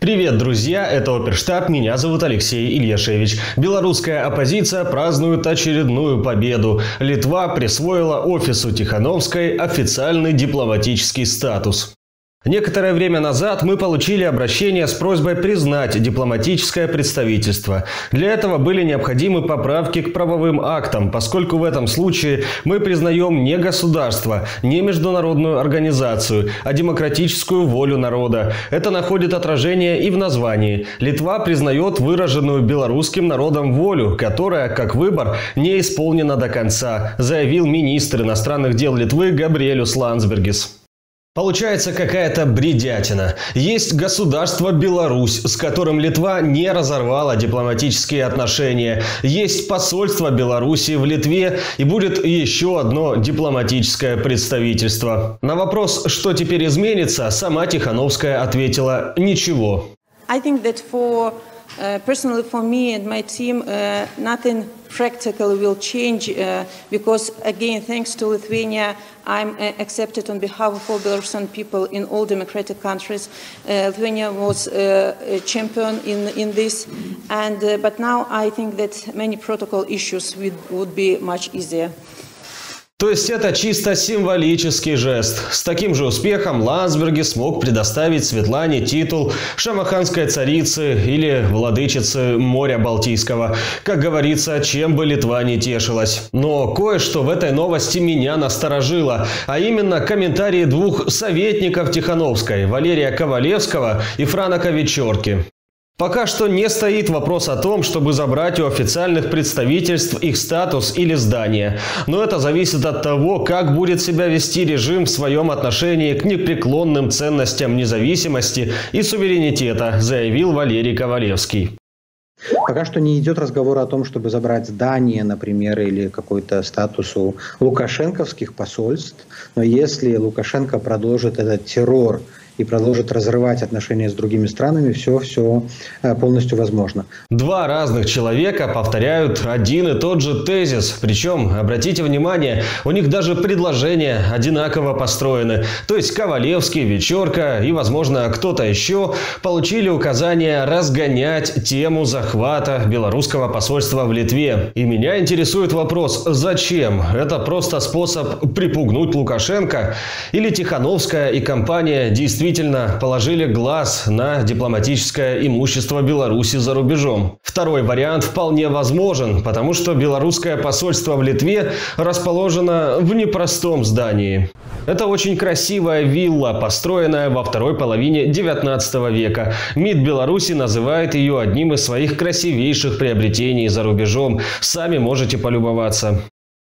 Привет, друзья! Это Оперштаб, меня зовут Алексей Ильяшевич. Белорусская оппозиция празднует очередную победу. Литва присвоила офису Тихановской официальный дипломатический статус. Некоторое время назад мы получили обращение с просьбой признать дипломатическое представительство. Для этого были необходимы поправки к правовым актам, поскольку в этом случае мы признаем не государство, не международную организацию, а демократическую волю народа. Это находит отражение и в названии. Литва признает выраженную белорусским народом волю, которая, как выбор, не исполнена до конца, заявил министр иностранных дел Литвы Габриэлюс Ландсбергис. Получается какая-то бредятина. Есть государство Беларусь, с которым Литва не разорвала дипломатические отношения. Есть посольство Беларуси в Литве и будет еще одно дипломатическое представительство. На вопрос, что теперь изменится, сама Тихановская ответила: ничего. Personally, for me and my team, nothing practical will change because, again, thanks to Lithuania, I'm accepted on behalf of all Belarusian people in all democratic countries. Lithuania was a champion in this, but now I think that many protocol issues would be much easier. То есть это чисто символический жест. С таким же успехом Ландсбергис смог предоставить Светлане титул шамаханской царицы или владычицы моря Балтийского. Как говорится, чем бы Литва не тешилась. Но кое-что в этой новости меня насторожило, а именно комментарии двух советников Тихановской – Валерия Ковалевского и Франака Вечорки. Пока что не стоит вопрос о том, чтобы забрать у официальных представительств их статус или здание. Но это зависит от того, как будет себя вести режим в своем отношении к непреклонным ценностям независимости и суверенитета, заявил Валерий Ковалевский. Пока что не идет разговор о том, чтобы забрать здание, например, или какой-то статус у лукашенковских посольств. Но если Лукашенко продолжит этот террор и продолжит разрывать отношения с другими странами, все полностью возможно. Два разных человека повторяют один и тот же тезис. Причем, обратите внимание, у них даже предложения одинаково построены. То есть Ковалевский, Вечорка и, возможно, кто-то еще получили указание разгонять тему захвата белорусского посольства в Литве. И меня интересует вопрос: зачем? Это просто способ припугнуть Лукашенко? Или Тихановская и компания действительно положили глаз на дипломатическое имущество Беларуси за рубежом? Второй вариант вполне возможен, потому что белорусское посольство в Литве расположено в непростом здании. Это очень красивая вилла, построенная во второй половине 19 века. МИД Беларуси называет ее одним из своих красивейших приобретений за рубежом. Сами можете полюбоваться.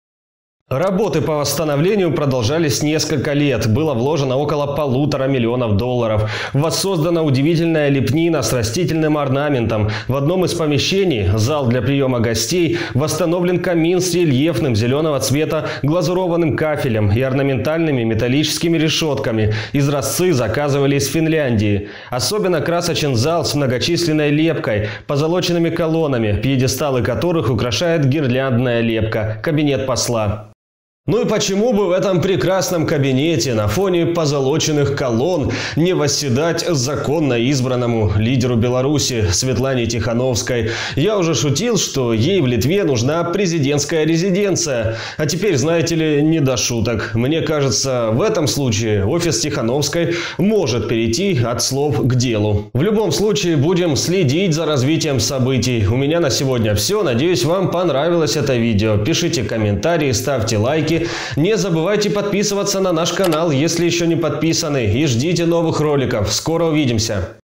Работы по восстановлению продолжались несколько лет. Было вложено около $1,5 миллиона. Воссоздана удивительная лепнина с растительным орнаментом. В одном из помещений, зал для приема гостей, восстановлен камин с рельефным зеленого цвета глазурованным кафелем и орнаментальными металлическими решетками. Изразцы заказывали из Финляндии. Особенно красочен зал с многочисленной лепкой, позолоченными колоннами, пьедесталы которых украшает гирляндная лепка, кабинет посла. Ну и почему бы в этом прекрасном кабинете на фоне позолоченных колонн не восседать законно избранному лидеру Беларуси Светлане Тихановской? Я уже шутил, что ей в Литве нужна президентская резиденция. А теперь, знаете ли, не до шуток. Мне кажется, в этом случае офис Тихановской может перейти от слов к делу. В любом случае, будем следить за развитием событий. У меня на сегодня все. Надеюсь, вам понравилось это видео. Пишите комментарии, ставьте лайки. Не забывайте подписываться на наш канал, если еще не подписаны, и ждите новых роликов. Скоро увидимся!